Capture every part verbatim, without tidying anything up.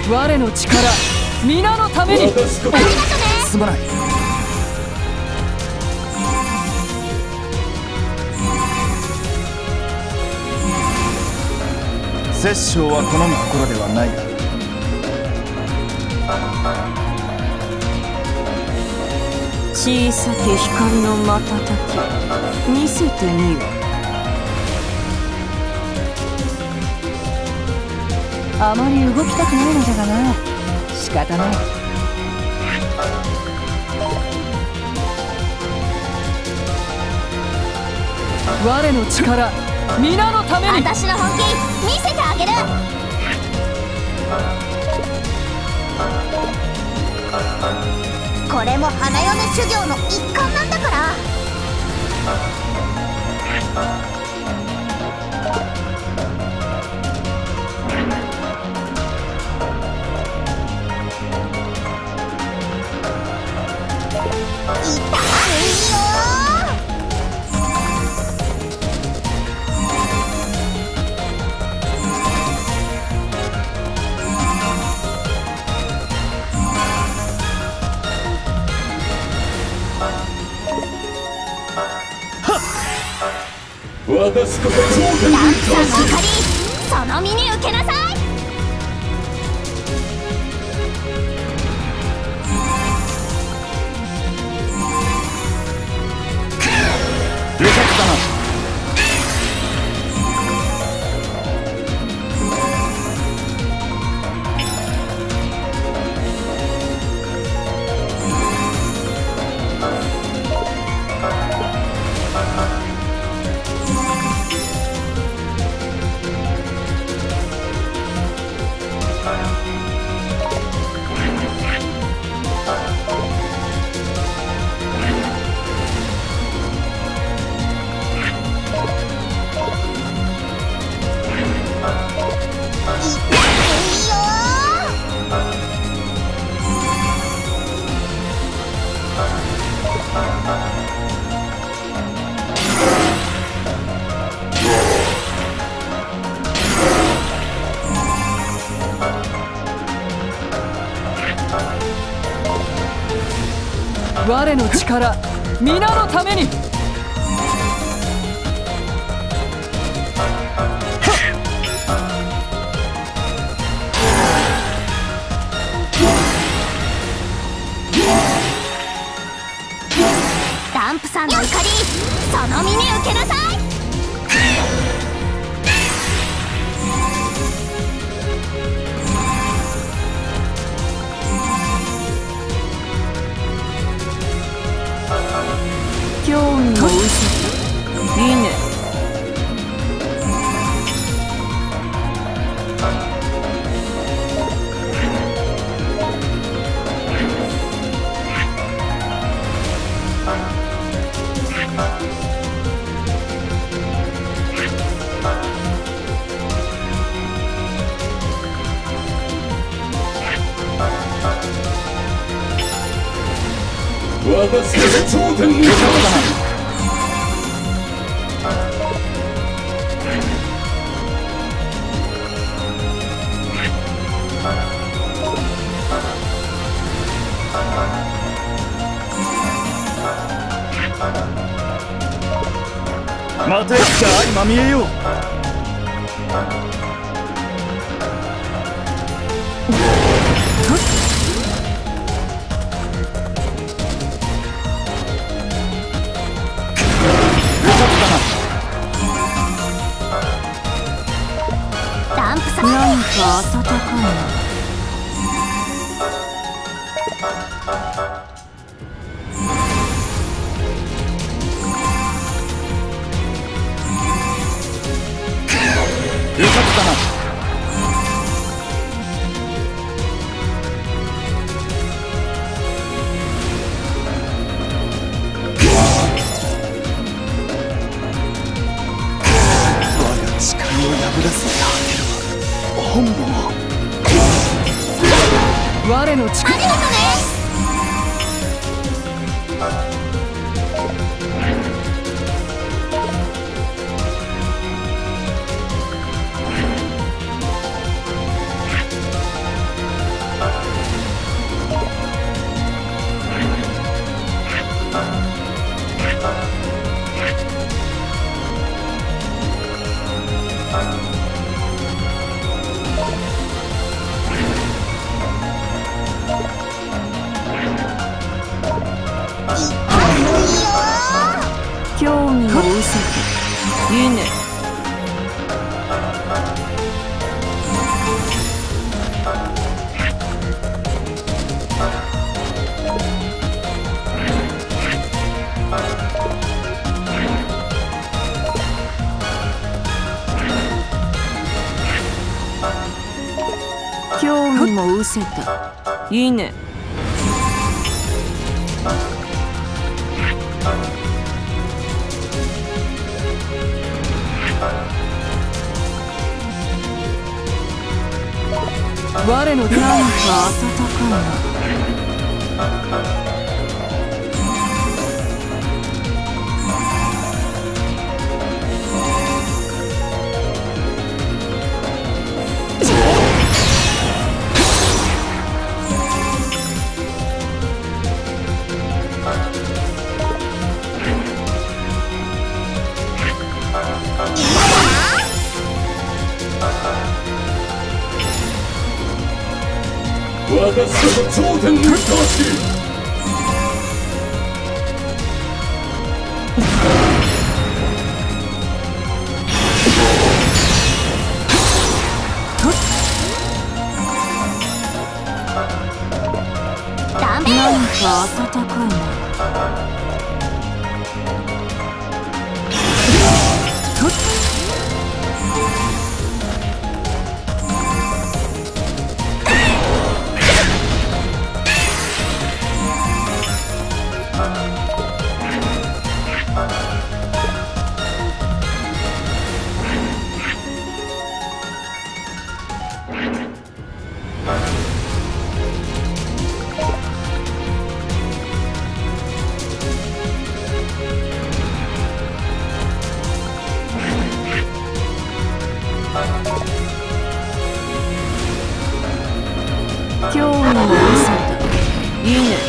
我の力皆のために。すまない。殺生は好むところではないが、 小さき光の瞬き見せてみよ。 あまり動きたくないのだがな。仕方ない。我の力皆のために。 私の本気見せてあげる。これも花嫁修行の一環なんだから。痛いよ。 私こそダンプさんの怒りその身に受けなさい。 無策だな。我の力皆のために。 ダンプさんの怒りその身に受けなさい。 興味の薄さいいね。 私こそ頂点を目指す。 またいつか相まみえよう。 ダンプさんなんか温かいな。 うかつだな。我が誓いを破らせて果てるわ。本望。我の力。 ありがとね。 いいね。興味も失せた。いいね。我のなんか温かいな。 私の頂点にふさわしい。 ダメ。 なんか温かいな。興味も失せた。いいね。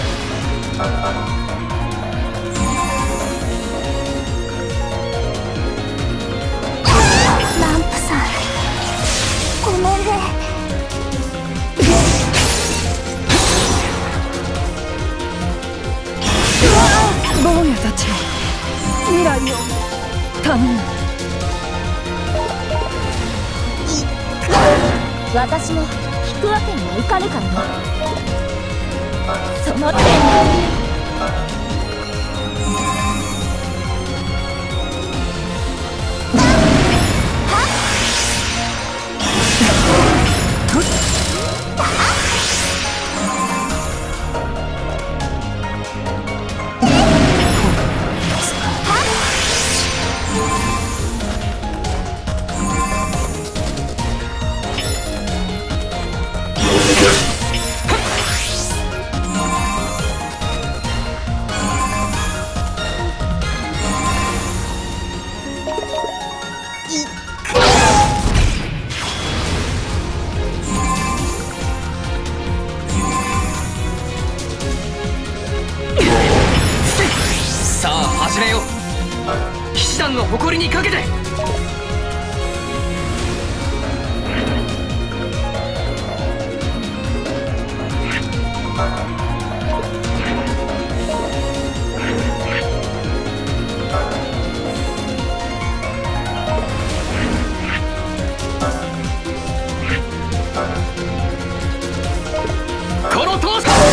ランプさん、ごめんね。 坊やたち、未来を頼む。 私も引くわけにはいかぬからな。その手さあ始めよう。騎士団の誇りにかけて。この闘争。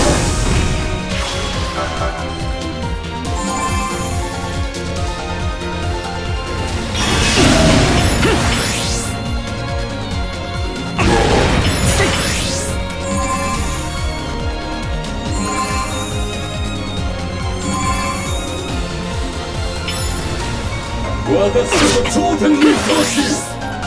私の頂点にふさわしい。